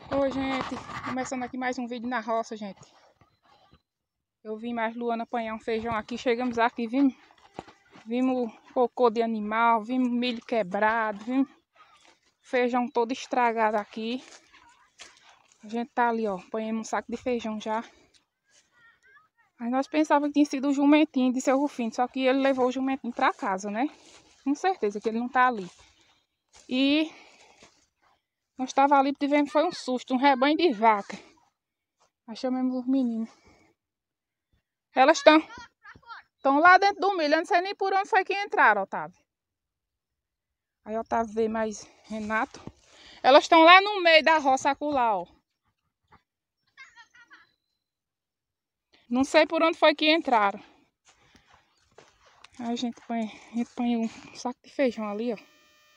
Oi, gente, começando aqui mais um vídeo na roça, gente. Eu vim mais Luana apanhar um feijão aqui, chegamos aqui, vimos cocô de animal, vimos milho quebrado, vimos feijão todo estragado aqui. A gente tá ali, ó, apanhamos um saco de feijão já. Mas nós pensávamos que tinha sido o jumentinho de seu Rufino, só que ele levou o jumentinho pra casa, né? Com certeza que ele não tá ali. E nós estávamos ali, tivemos foi um susto, um rebanho de vaca. Aí chamamos os meninos. Elas estão lá dentro do milho, eu não sei nem por onde foi que entraram, Otávio. Aí Otávio veio mais Renato. Elas estão lá no meio da roça acolá, ó. Não sei por onde foi que entraram. Aí a gente põe um saco de feijão ali, ó.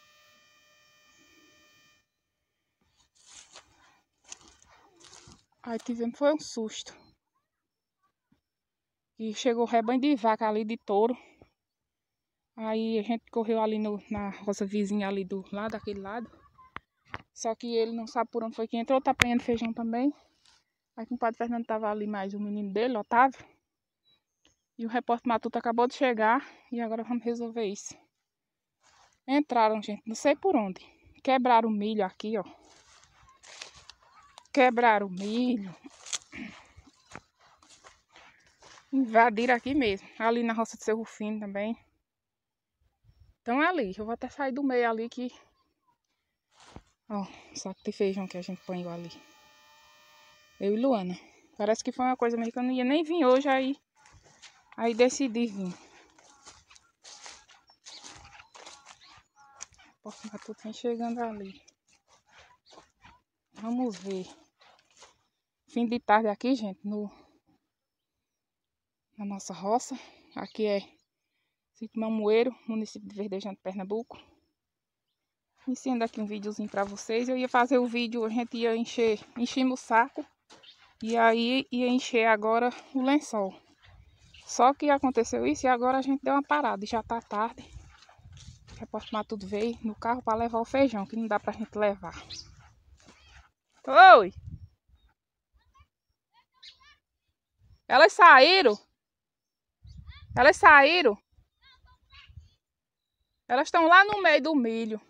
Aí tivemos, foi um susto. E chegou o rebanho de vaca ali, de touro. Aí a gente correu ali na roça vizinha ali do lado, daquele lado. Só que ele não sabe por onde foi que entrou, tá apanhando feijão também. Aí com o padre Fernando tava ali mais o menino dele, Otávio. E o repórter Matuto acabou de chegar e agora vamos resolver isso. Entraram, gente, não sei por onde. Quebraram o milho aqui, ó. Quebraram o milho. Invadiram aqui mesmo. Ali na roça do seu Rufino também. Então é ali. Eu vou até sair do meio ali que... Ó, saco de feijão que a gente põe ali. Eu e Luana. Parece que foi uma coisa mesmo que eu não ia nem vir hoje, aí decidi vir. O Matuto vem chegando ali. Vamos ver. Fim de tarde aqui, gente, na nossa roça. Aqui é Sítio Mamoeiro, município de Verdejante, Pernambuco. Iniciando aqui um videozinho pra vocês. Eu ia fazer o vídeo, a gente ia enchemos o saco. E aí ia encher agora o lençol. Só que aconteceu isso e agora a gente deu uma parada. E já tá tarde. O repórter Matuto veio no carro pra levar o feijão, que não dá pra gente levar. Oi! Elas saíram? Elas saíram? Elas estão lá no meio do milho.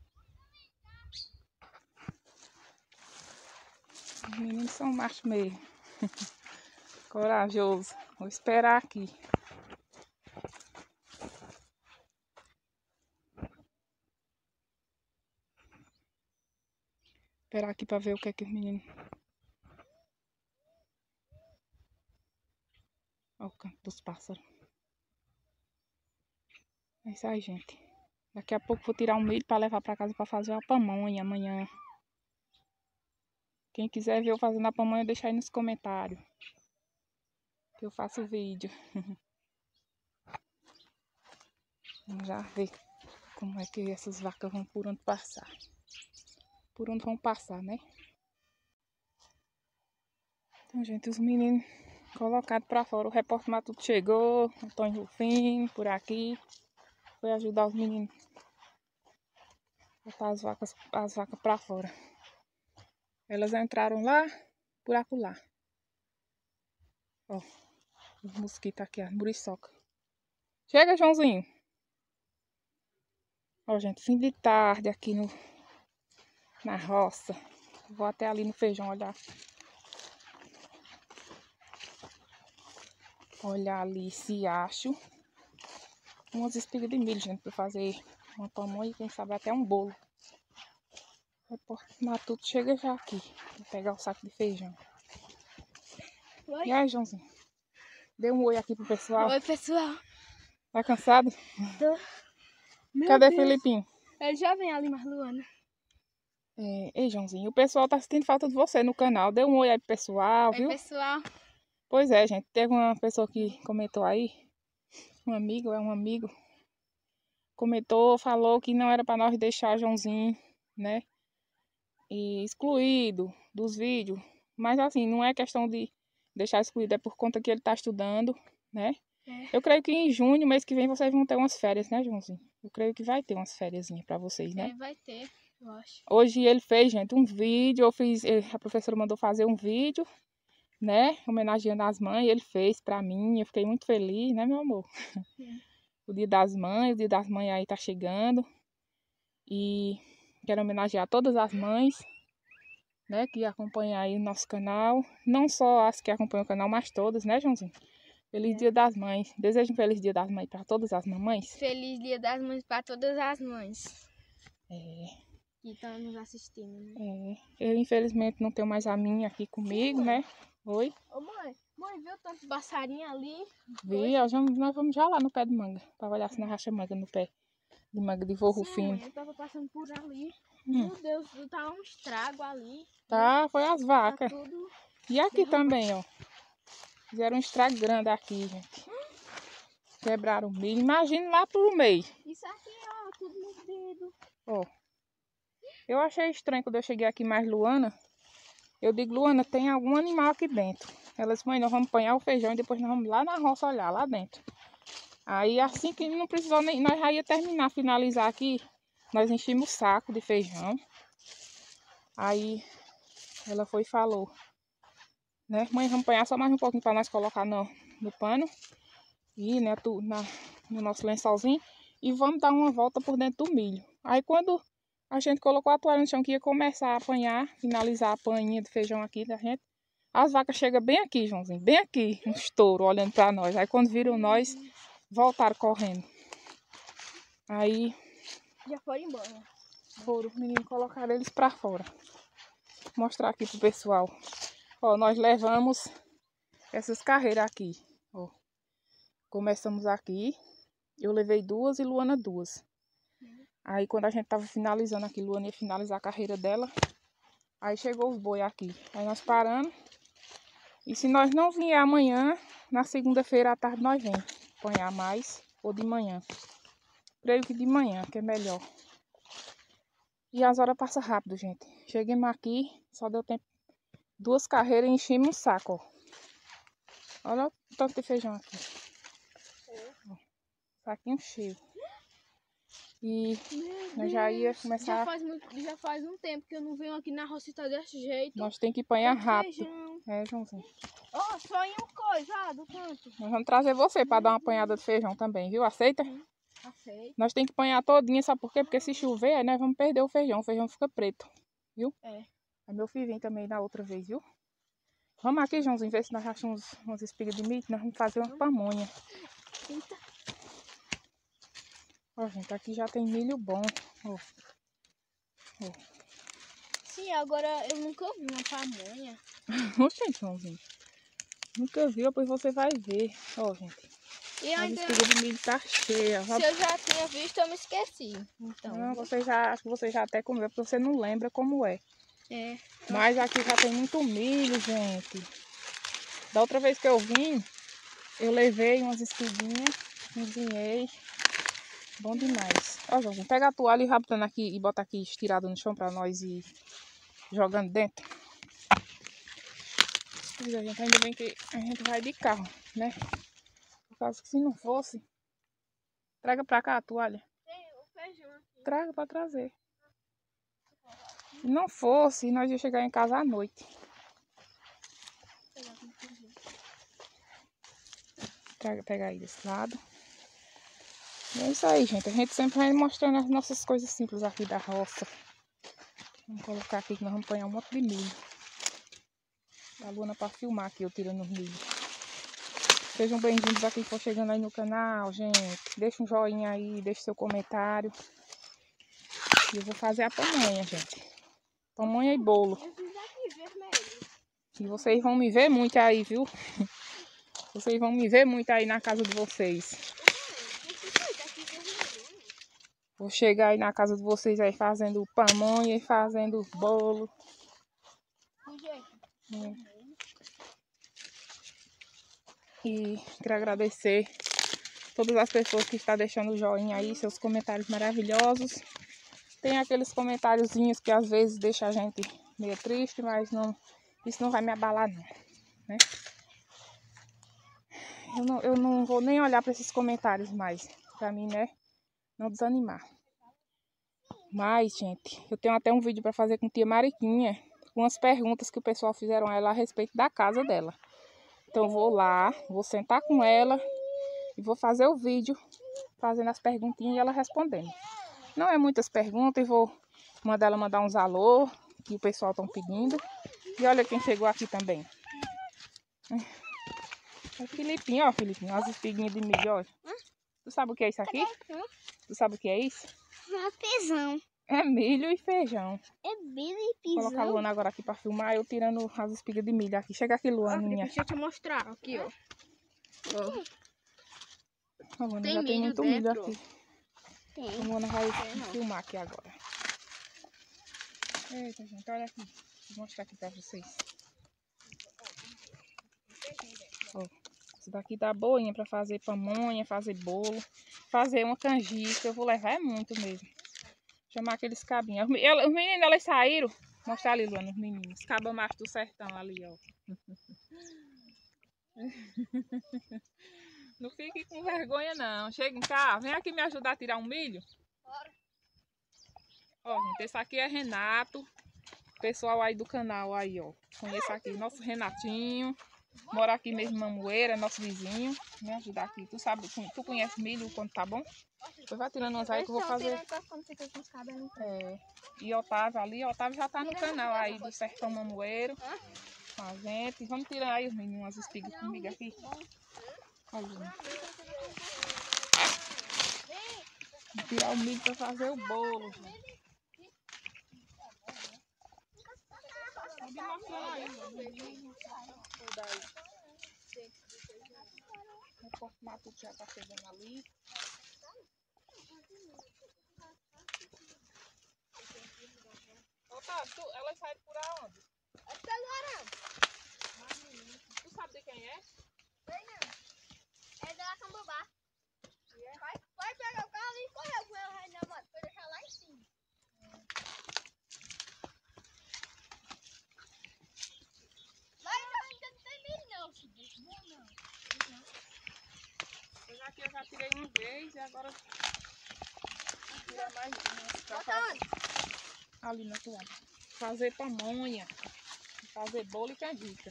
Os meninos são machos mesmo. Corajoso. Vou esperar aqui. Esperar aqui pra ver o que é que os meninos... Olha o canto dos pássaros. É isso aí, gente. Daqui a pouco vou tirar um milho pra levar pra casa pra fazer a pamonha amanhã. Quem quiser ver eu fazendo a pamonha, deixa aí nos comentários. Que eu faço o vídeo. Vamos já ver como é que essas vacas vão por onde passar. Por onde vão passar, né? Então, gente, os meninos colocados pra fora. O repórter Matuto chegou. Antônio Rufino por aqui. Foi ajudar os meninos a botar as vacas pra fora. Elas entraram lá, por acolá. Ó, os mosquitos aqui, a muriçoca. Chega, Joãozinho. Ó, gente, fim de tarde aqui na roça. Vou até ali no feijão olhar. Olhar ali se acho umas espigas de milho, gente, pra fazer uma pamonha e quem sabe até um bolo. O repórter Matuto chega já aqui. Vou pegar o saco de feijão. Oi. E aí, Joãozinho? Dê um oi aqui pro pessoal. Oi, pessoal. Tá cansado? Tô. Cadê Felipinho? Ele já vem ali, mais Luana. Ei, Joãozinho, o pessoal tá sentindo falta de você no canal. Dê um oi aí pro pessoal, viu? Oi, pessoal. Pois é, gente. Teve uma pessoa que comentou aí. Um amigo. Comentou, falou que não era pra nós deixar Joãozinho, né? E excluído dos vídeos. Mas assim, não é questão de deixar excluído, é por conta que ele tá estudando, né? Eu creio que em junho, mês que vem, vocês vão ter umas férias, né, Joãozinho? Eu creio que vai ter umas fériasinhas pra vocês, né? Vai ter. eu acho. Hoje ele fez, gente, um vídeo. A professora mandou fazer um vídeo, né? Homenageando as mães. Ele fez pra mim. Eu fiquei muito feliz, né, meu amor? O Dia das Mães aí tá chegando. E quero homenagear todas as mães, né, que acompanham aí o nosso canal. Não só as que acompanham o canal, mas todas, né, Joãozinho? Feliz Dia das Mães. Desejo um feliz Dia das Mães para todas as mamães. Feliz Dia das Mães para todas as mães É, que estão nos assistindo, né? eu infelizmente não tenho mais a minha aqui comigo, né? Oi? Ô mãe, viu tanto passarinho ali? Vi, nós vamos já lá no pé de manga, para olhar se nós racha manga no pé de manga de forro fino. Mãe, eu tava passando por ali. Meu Deus, tá um estrago ali. Tá, foi as vacas. Tá tudo E aqui derrubado. também, ó. Fizeram um estrago grande aqui, gente. Quebraram o milho. Imagina lá pro meio. Isso aqui, ó, tudo nos dedos. Ó. Eu achei estranho quando eu cheguei aqui mais Luana. Eu digo, Luana, tem algum animal aqui dentro. Ela disse, mãe, nós vamos apanhar o feijão e depois nós vamos lá na roça olhar, lá dentro. Aí assim que não precisou nem, nós já ia terminar, finalizar aqui, nós enchemos o saco de feijão. Aí ela foi e falou, né, mãe, vamos apanhar só mais um pouquinho para nós colocar no pano. E, né, no nosso lençolzinho. E vamos dar uma volta por dentro do milho. Aí quando a gente colocou a toalha no chão que ia começar a apanhar, finalizar a paninha de feijão aqui da gente, as vacas chegam bem aqui, Joãozinho, bem aqui, um estouro, olhando para nós. Aí quando viram nós, voltaram correndo. Aí Já foram embora. foram, os meninos colocaram eles para fora. Vou mostrar aqui pro pessoal. Ó, nós levamos essas carreiras aqui, ó. Começamos aqui, eu levei 2 e Luana 2. Aí quando a gente tava finalizando aqui, Luana ia finalizar a carreira dela. Aí chegou os boi aqui. Aí nós paramos. E se nós não vier amanhã, na segunda-feira à tarde nós vem apanhar mais. Ou de manhã. Creio que de manhã, que é melhor. E as horas passam rápido, gente. Cheguemos aqui, só deu tempo. 2 carreiras e enchemos um saco, ó. Olha o tanto de feijão aqui. Saquinho cheio. E nós já ia começar. Já faz um tempo que eu não venho aqui na roça e tá desse jeito. Nós tem que apanhar rápido. Feijão. É, Joãozinho. Ó, só em uma coisa, do canto. Nós vamos trazer você para dar uma apanhada de feijão também, viu? Aceita? Aceito. Nós tem que apanhar todinha, sabe por quê? Porque se chover, aí nós vamos perder o feijão fica preto, viu? É. Aí meu filho vem também da outra vez, viu? Vamos aqui, Joãozinho, ver se nós achamos umas espigas de milho, nós vamos fazer uma pamonha. Eita. Ó, gente, aqui já tem milho bom, ó. Ó. Sim, agora eu nunca vi uma pamonha. Oxe, Joãozinho. Nunca viu, depois você vai ver. Ó, gente. E A ainda, espiga de milho tá cheia. se eu já tinha visto, eu me esqueci. Então, Não, acho que você já até comeu, porque você não lembra como é. é. Mas aqui já tem muito milho, gente. Da outra vez que eu vim, eu levei umas espiguinhas, cozinhei. Bom demais. Ó, Joãozinho, pega a toalha e raptando aqui e bota aqui estirado no chão pra nós ir jogando dentro. Pois a gente, ainda bem que a gente vai de carro, né? Por causa que se não fosse, traga pra cá a toalha. Tem o feijão aqui. Traga pra trazer. Se não fosse, nós ia chegar em casa à noite. Pega aí desse lado. E é isso aí, gente. A gente sempre vai mostrando as nossas coisas simples aqui da roça. Vamos colocar aqui que nós vamos apanhar um monte de milho. A Luana para filmar aqui eu tirando os milho. Sejam bem-vindos a quem for chegando aí no canal, gente. Deixa um joinha aí, deixa seu comentário. E eu vou fazer a pamonha, gente. Pamonha e bolo. Eu fiz aqui, vermelho. E vocês vão me ver muito aí, viu? Vocês vão me ver muito aí na casa de vocês. Vou chegar aí na casa de vocês aí fazendo pamonha e fazendo bolo. E quero agradecer todas as pessoas que estão deixando o joinha aí, seus comentários maravilhosos. Tem aqueles comentáriozinhos que às vezes deixa a gente meio triste, mas não, isso não vai me abalar não, né? Eu não vou nem olhar para esses comentários mais, para mim, né, não desanimar. Mas, gente, eu tenho até um vídeo para fazer com tia Mariquinha, com umas perguntas que o pessoal fizeram a ela a respeito da casa dela. Então eu vou lá, vou sentar com ela e vou fazer o vídeo fazendo as perguntinhas e ela respondendo. Não é muitas perguntas, eu vou mandar ela mandar uns alô que o pessoal estão pedindo. E olha quem chegou aqui também. É o Filipinho, ó, Filipinho, as espiguinhas de milho, olha. Tu sabe o que é isso aqui? Tu sabe o que é isso? Feijão. É milho e feijão. É milho e Vou colocar a Luana agora aqui para filmar, eu tirando as espigas de milho aqui. Chega aqui, Luaninha. Deixa eu te mostrar aqui, ó. A Luana Tem já tem milho muito dentro, milho aqui. Tem. A Luana vai filmar aqui agora. Eita, gente, olha aqui. Vou mostrar aqui para vocês. Ó, isso daqui tá boinha para fazer pamonha, fazer bolo, fazer uma canjica. Eu vou levar é muito mesmo. Chamar aqueles cabinhos. Os meninos, elas saíram. Mostrar ali, Luana, os meninos. Cabas machos do sertão ali, ó. Não fique com vergonha, não. Chega cá, vem aqui me ajudar a tirar um milho. Ó, gente, esse aqui é Renato. Pessoal aí do canal aí, ó. Conheço aqui, nosso Renatinho. Mora aqui mesmo em Mamoeira, nosso vizinho. Me ajudar aqui. Tu conhece milho quando tá bom? Depois vai tirando umas aí que eu vou fazer. É. E Otávio ali, Otávio já tá no canal aí do Sertão Mamoeiro. Com a gente. Vamos tirar aí os meninos umas espigas comigo aqui. Olha. Vou tirar o milho para fazer o bolo, gente. O Porto Matuto já tá chegando ali. Otávio, elas saíram por aonde? É pelo arame. Tu sabe de quem é? Sei não. É da Cambobá. Vai pegar o carro e correu com ela aí na moto. Foi deixar lá em cima. Lá ainda não tem milho não, filho. Não. Pois aqui eu já tirei uma vez e agora vou tirar mais uma. Bota onde? Ali na toalha. Fazer pamonha. Fazer bolo e canjica.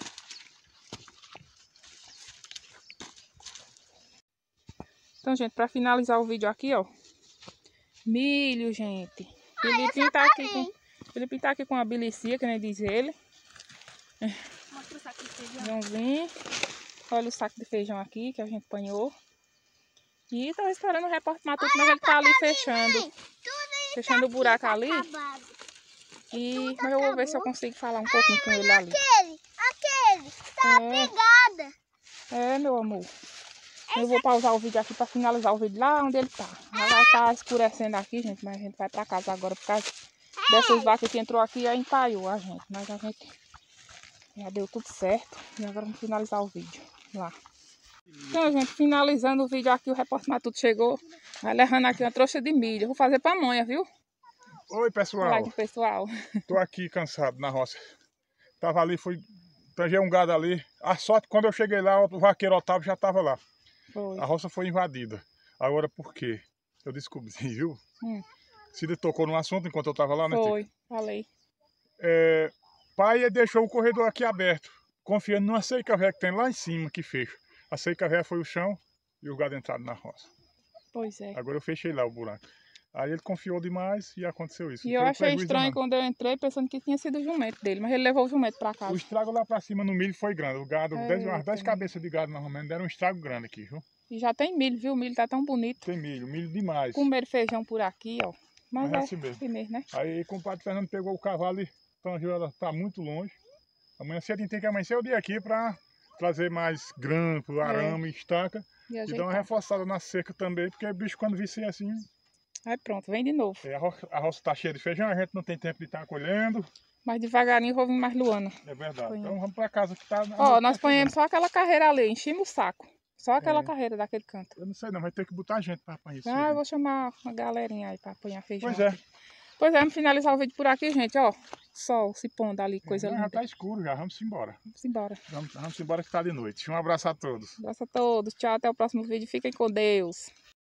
Então, gente, para finalizar o vídeo aqui, ó. Milho, gente. Filipinho tá aqui com a bilicia, que nem diz ele. Mostra o saco de feijão. Feijãozinho. Olha o saco de feijão aqui que a gente apanhou. E tava esperando o repórter Matuto, mas ele tá ali fechando. Fechando o buraco ali. Mas eu vou ver se eu consigo falar um pouquinho com ele ali. Aquele. Tá pegada. É, meu amor. Eu vou pausar o vídeo aqui para finalizar o vídeo lá onde ele tá. Já vai estar escurecendo aqui, gente, mas a gente vai para casa agora por causa dessas vacas que entrou aqui e aí empaiou a gente. Mas a gente já deu tudo certo e agora vamos finalizar o vídeo lá. Então, gente, finalizando o vídeo aqui, o repórter Matuto chegou, vai levando aqui uma trouxa de milho. Eu vou fazer pamonha, viu? Oi, pessoal. Olá, pessoal. Tô aqui cansado na roça. Tava ali, tanjei um gado ali. A sorte, quando eu cheguei lá, o vaqueiro Otávio já tava lá. Foi. A roça foi invadida. Agora, por quê? Eu descobri, viu? Cida tocou no assunto enquanto eu tava lá, né? Foi, falei. Pai deixou o corredor aqui aberto, confiando numa cerca velha que tem lá em cima, que fecha. A cerca velha foi o chão e o gado entraram na roça. Pois é. Agora eu fechei lá o buraco. Aí ele confiou demais e aconteceu isso. E eu achei estranho quando eu entrei, pensando que tinha sido o jumento dele, mas ele levou o jumento para casa. O estrago lá para cima no milho foi grande. O gado, umas 10 cabeças de gado, mais ou menos, deram um estrago grande aqui, viu? E já tem milho, viu? O milho tá tão bonito. Tem milho demais. Comer feijão por aqui, ó. Mas é assim mesmo, né? Aí o compadre Fernando pegou o cavalo e tangeu ela para muito longe. Amanhã cedo a gente tem que amanhecer o dia aqui para trazer mais grampo, arame, estaca. E dar uma reforçada na cerca também, porque o bicho quando visse assim... Aí pronto, vem de novo. A roça tá cheia de feijão, a gente não tem tempo de estar colhendo. Mas devagarinho eu vou vir mais Luana. É verdade. Então vamos para casa que tá... Ó, nós ponhamos só aquela carreira ali, enchemos o saco. Só aquela carreira daquele canto. Eu não sei não, vai ter que botar gente para apanhar isso. Eu vou chamar uma galerinha aí para apanhar feijão. Pois é. Pois é, vamos finalizar o vídeo por aqui, gente, ó. Sol se pondo ali, coisa linda. Já tá escuro já, vamos embora. Vamos embora. Vamos embora que tá de noite. Um abraço a todos. Um abraço a todos. Tchau, até o próximo vídeo. Fiquem com Deus.